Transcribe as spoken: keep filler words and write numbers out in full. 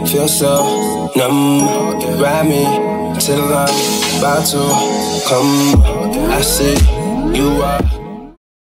feel so numb. Ride me till I'm about to come. I see you are